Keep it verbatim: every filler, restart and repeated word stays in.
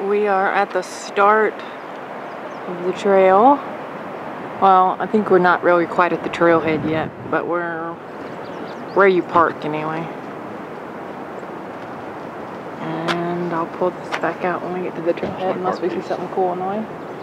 We are at the start of the trail. Well, I think we're not really quite at the trailhead yet, but we're where you parked anyway. And I'll pull this back out when we get to the trailhead, unless we see something cool on the way.